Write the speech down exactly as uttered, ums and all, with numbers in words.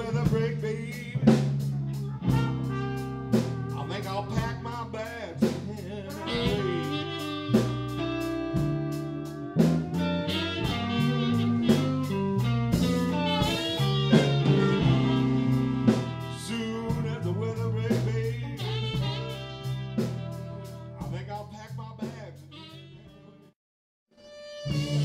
weather break, baby, I think I'll pack my bags and head away. Soon as the weather break, baby, I think I'll pack my bags and head away.